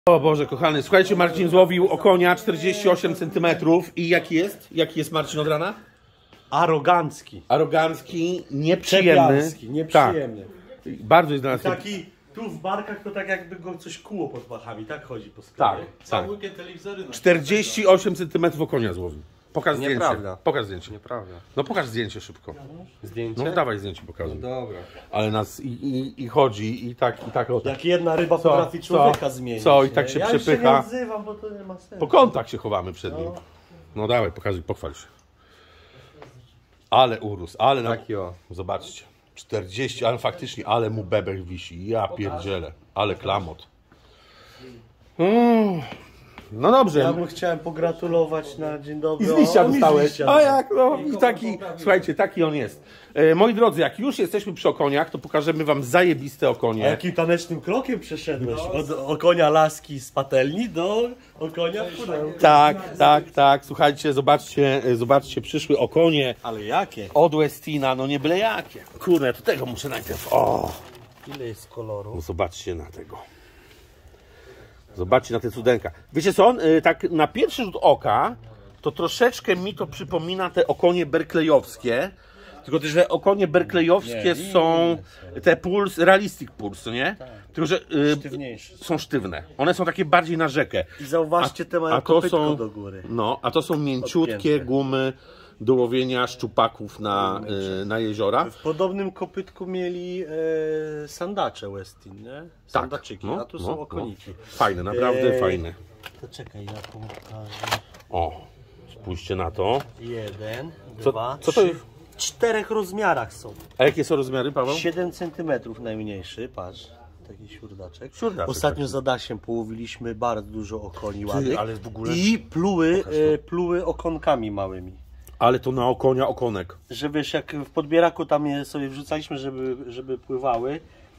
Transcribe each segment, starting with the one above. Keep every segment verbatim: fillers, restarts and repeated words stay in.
O Boże, kochany, słuchajcie, Marcin złowił okonia czterdzieści osiem centymetrów i jaki jest? Jaki jest Marcin od rana? Arogancki. Arogancki, nieprzyjemny. Nieprzyjemny. Tak. Bardzo jest dla nas... Taki tu w barkach to tak jakby go coś kuło pod pachami, tak chodzi po sklepie. Tak, Cały tak. weekend telewizory. czterdzieści osiem centymetrów okonia złowił. Pokaż zdjęcie. Nieprawda. Pokaż zdjęcie. Nieprawda. No pokaż zdjęcie szybko. Zdjęcie? No dawaj zdjęcie pokazuj. No dobra. Ale nas i, i, i chodzi i tak, i tak o tak. Jak jedna ryba Co? potrafi człowieka Co? zmienić. Co? I tak nie? się ja przepycha. Ja się nie odzywam, bo to nie ma sensu. Po kątach się chowamy przed nim. No dawaj, pokazuj, pochwal się. Ale urósł, ale... Na... Taki o. Zobaczcie. czterdzieści, ale faktycznie, ale mu bebek wisi. Ja pierdzielę. Ale klamot. Mm. No dobrze. Ja bym chciałem pogratulować na dzień dobry. I z liścia O, mi z dostałeś. liścia. A jak no? I taki, słuchajcie, taki on jest. E, moi drodzy, jak już jesteśmy przy okoniach, to pokażemy wam zajebiste okonie. A jakim tanecznym krokiem przeszedłeś? Od okonia laski z patelni do okonia w pudełku. Tak, tak, tak. Słuchajcie, zobaczcie, zobaczcie, przyszły okonie. Ale jakie? Od Westina, no nie byle jakie. Kurde, to tego muszę najpierw. O! Ile jest koloru? No zobaczcie na tego. Zobaczcie na te cudenka. Wiecie co? Yy, tak na pierwszy rzut oka to troszeczkę mi to przypomina te okonie berklejowskie. Tylko też, że okonie berklejowskie nie, nie, są nie, te puls, realistic puls, nie? Tak. Tylko, że yy, sztywniejsze. Są sztywne. One są takie bardziej na rzekę. I zauważcie, te mają a to są, do góry. No, a to są mięciutkie Odpięte. gumy do łowienia szczupaków na, yy, na jeziora. W podobnym kopytku mieli e, sandacze Westin, nie? Sandaczyki, tak, no, a tu no, są okoniki. No. Fajne, naprawdę e, fajne. To czekaj, ja tu pokażę. O, spójrzcie na to. Jeden, co, dwa, co to trzy. jest? W czterech rozmiarach są. A jakie są rozmiary, Paweł? siedem centymetrów najmniejszy, patrz. Taki siurdaczek. Siurdaczek Ostatnio taki. za Dasiem połowiliśmy bardzo dużo okoni ładnych. ale w ogóle... I pluły, e, pluły okonkami małymi. Ale to na okonia okonek. Że wiesz, jak w podbieraku tam je sobie wrzucaliśmy, żeby, żeby pływały,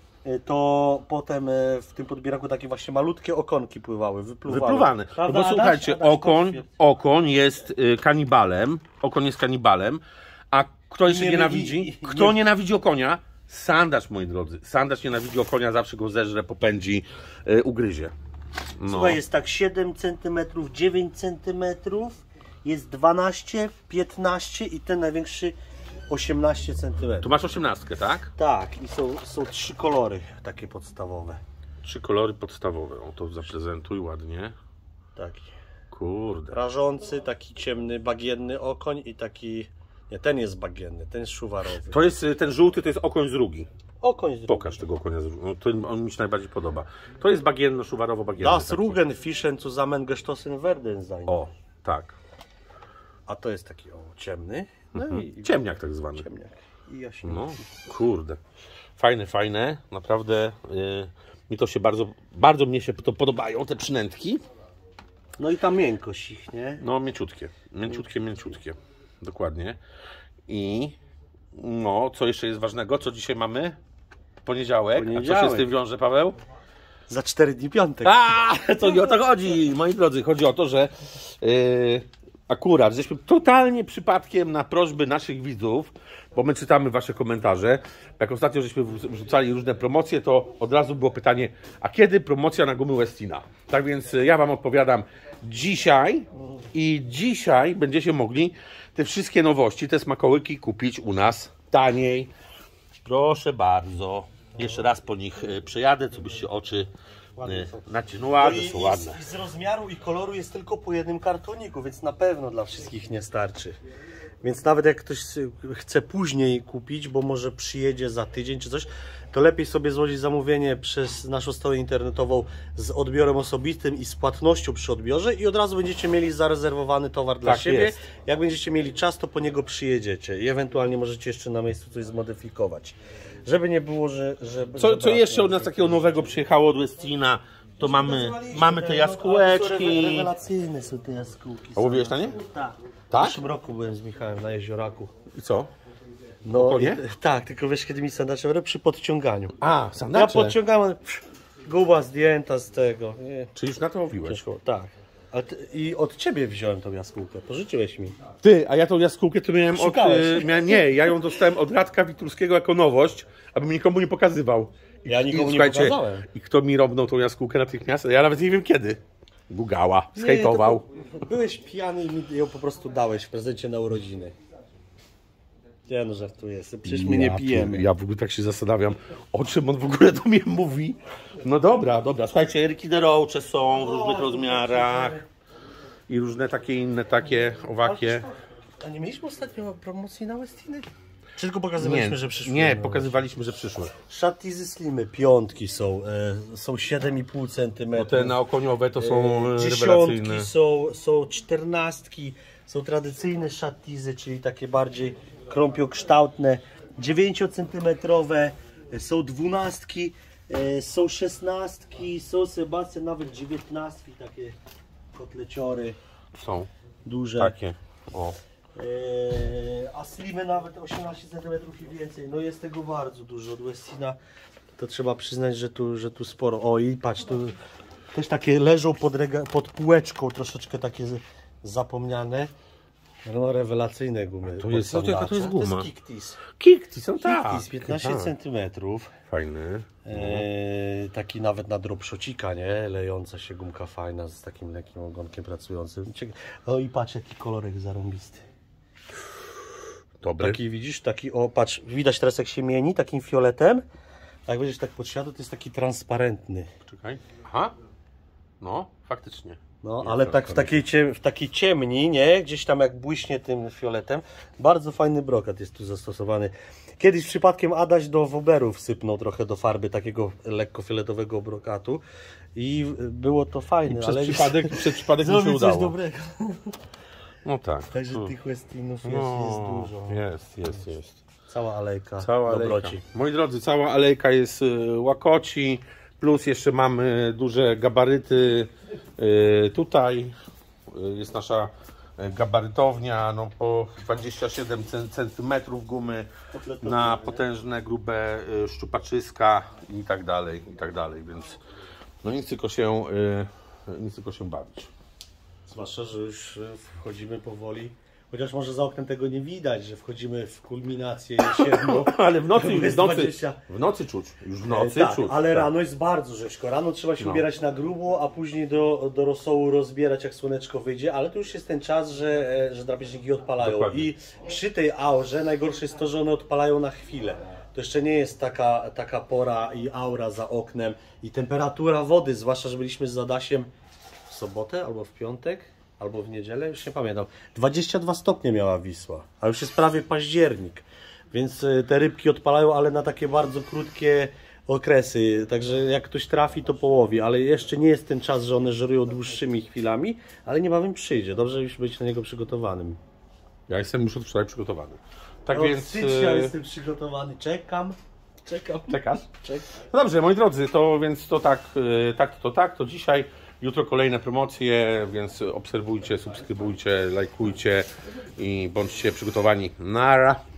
to potem w tym podbieraku takie właśnie malutkie okonki pływały, wypluwały. Wypluwane. No bo słuchajcie, Adaś, okoń, okoń jest kanibalem, okoń jest kanibalem, a kto jeszcze nie, nienawidzi? I, kto nie... nienawidzi okonia? Sandaż, moi drodzy. Sandaż nienawidzi okonia, zawsze go zeżre, popędzi, yy, ugryzie. No. Słuchaj, jest tak siedem centymetrów, dziewięć centymetrów, jest dwanaście, piętnaście i ten największy osiemnaście centymetrów. Tu masz osiemnastkę, tak? Tak, i są, są trzy kolory takie podstawowe. Trzy kolory podstawowe. O, to zaprezentuj ładnie. Taki. Kurde. Rażący, taki ciemny, bagienny okoń i taki... Nie, ten jest bagienny, ten jest szuwarowy. To jest, ten żółty to jest okoń z Rugi. Okoń z Rugi. Pokaż tego okonia z Rugi. No, to on mi się najbardziej podoba. To jest bagienno, szuwarowo-bagienny. Das taki. Rugen Fischen zusammen gestoßen werden sein. O, tak. A to jest taki o, ciemny. No mhm. i, Ciemniak tak zwany. Ciemniak. I jaśniaki. No, kurde. Fajne, fajne. Naprawdę yy, mi to się bardzo, bardzo mnie się to podobają, te przynętki. No i ta miękkość ich, nie? No, mięciutkie. Mięciutkie, mięciutkie. Dokładnie. I no, co jeszcze jest ważnego? Co dzisiaj mamy? Poniedziałek. Poniedziałek. A co się z tym wiąże, Paweł? Za cztery dni piątek. A, to nie o to chodzi, moi drodzy. Chodzi o to, że yy, akurat żeśmy totalnie przypadkiem na prośby naszych widzów, bo my czytamy wasze komentarze, jak ostatnio żeśmy wrzucali różne promocje, to od razu było pytanie, a kiedy promocja na gumy Westina? Tak więc ja wam odpowiadam dzisiaj i dzisiaj będziecie mogli te wszystkie nowości, te smakołyki kupić u nas taniej. Proszę bardzo. Jeszcze raz po nich przejadę, co byście oczy naciągnęły. Ładne są ładne. I z rozmiaru i koloru jest tylko po jednym kartoniku, więc na pewno dla wszystkich nie starczy. Więc nawet jak ktoś chce później kupić, bo może przyjedzie za tydzień czy coś, to lepiej sobie złożyć zamówienie przez naszą stronę internetową z odbiorem osobistym i z płatnością przy odbiorze i od razu będziecie mieli zarezerwowany towar dla tak siebie. Jest. Jak będziecie mieli czas, to po niego przyjedziecie i ewentualnie możecie jeszcze na miejscu coś zmodyfikować. Żeby nie było, że... że co, co jeszcze od nas takiego nowego przyjechało od Westina? To mamy, mamy te jaskółeczki. Rewelacyjne są te jaskółki. A łowiłeś na nie? Tak. Tak? W zeszłym roku byłem z Michałem na Jezioraku. I co? No i, tak, tylko wiesz kiedy mi sandacze przy podciąganiu. A, sandacze? Ja podciągałem, guba zdjęta z tego. Nie. Czy już na to łowiłeś? Ciężko, tak. A ty, i od ciebie wziąłem tą jaskółkę, pożyczyłeś mi. Ty, a ja tą jaskółkę to miałem od... Szukałeś. Miałem, nie, ja ją dostałem od Radka Witurskiego jako nowość, abym nikomu nie pokazywał. Ja nikomu I, nie słuchajcie, pokazałem. I kto mi robnął tą jaskółkę natychmiast? Ja nawet nie wiem kiedy. Gugała, skejtował. Nie, to byłeś pijany i mi ją po prostu dałeś w prezencie na urodziny. Nie no, żartuję. Przecież my nie Ja pijemy. pier- Ja w ogóle tak się zastanawiam, o czym on w ogóle do mnie mówi. No dobra, dobra. Słuchajcie, Ricky de Roche są w różnych rozmiarach. I różne takie inne, takie owakie. A nie mieliśmy ostatnio promocji na Westiny? Czy tylko pokazywaliśmy, Nie, że przyszły? nie, pokazywaliśmy, że przyszły. Shatizy Slimy, piątki są, e, są siedem i pół No centymetra. te naokoniowe to są e, Dziesiątki rewelacyjne. są, są czternastki, są tradycyjne szatizy, czyli takie bardziej krąpiokształtne, dziewięciocentymetrowe, są dwunastki, e, są szesnastki, są Sebastian nawet dziewiętnastki, takie kotleciory Są duże. takie. O. Eee, a slimy nawet osiemnaście centymetrów i więcej. No jest tego bardzo dużo od Westina. To trzeba przyznać, że tu, że tu sporo. O i patrz, tu też takie leżą pod, rega- pod półeczką, troszeczkę takie z- zapomniane. No rewelacyjne gumy. to jest- pod to jaka to jest sandacze. guma? To jest Kiktis. Kikti są tak. Kiktis, piętnaście tak. centymetrów. Fajny. Eee, taki nawet na dropshocika, nie? Lejąca się gumka fajna z takim lekkim ogonkiem pracującym. Cieka- O i patrz jaki kolorek zarąbisty. Dobry. Taki widzisz, taki o patrz, widać teraz jak się mieni takim fioletem. A jak będziesz tak podsiadł, to jest taki transparentny. Czekaj. Aha. No, faktycznie. No, Jest ale tak w takiej, ciem, w takiej ciemni, nie? Gdzieś tam jak błyśnie tym fioletem. Bardzo fajny brokat jest tu zastosowany. Kiedyś przypadkiem Adaś do woberów sypnął trochę do farby takiego lekko fioletowego brokatu i było to fajne, Przez ale przypadek, przez przypadek mi się zrobił coś udało. dobrego. No tak. Także No. tych Westinów jest, No, jest dużo. Jest, jest, jest. Cała alejka Cała dobroci. alejka. Moi drodzy, cała alejka jest y, łakoci, plus jeszcze mamy duże gabaryty. Y, tutaj y, jest nasza y, gabarytownia, no po dwadzieścia siedem centymetrów gumy na potężne, grube y, szczupaczyska i tak dalej, i tak dalej, więc no nic tylko się, y, nic tylko się bawić. Zwłaszcza, że już e, wchodzimy powoli, chociaż może za oknem tego nie widać, że wchodzimy w kulminację jesienną. Ale w nocy, Jest w nocy, dwadzieścia. w nocy czuć, już w nocy tak, czuć. ale tak. rano jest bardzo rzeźko. Rano trzeba się No. ubierać na grubo, a później do, do rosołu rozbierać jak słoneczko wyjdzie, ale to już jest ten czas, że, e, że drapieżniki odpalają. Dokładnie. I przy tej aurze najgorsze jest to, że one odpalają na chwilę. To jeszcze nie jest taka, taka pora i aura za oknem i temperatura wody, zwłaszcza, że byliśmy z Adasiem w sobotę albo w piątek, albo w niedzielę, już nie pamiętam. dwadzieścia dwa stopnie miała Wisła, a już jest prawie październik, więc y, te rybki odpalają, ale na takie bardzo krótkie okresy, także jak ktoś trafi, to połowi, ale jeszcze nie jest ten czas, że one żerują dłuższymi chwilami, ale niebawem przyjdzie, dobrze już być na niego przygotowanym. Ja jestem już od wczoraj przygotowany. Tak Od więc. stycznia e, jestem przygotowany, czekam, czekam, Czekasz? czekam. No dobrze, moi drodzy, to więc to tak, e, tak, to tak, to dzisiaj. Jutro kolejne promocje, więc obserwujcie, subskrybujcie, lajkujcie i bądźcie przygotowani. Nara.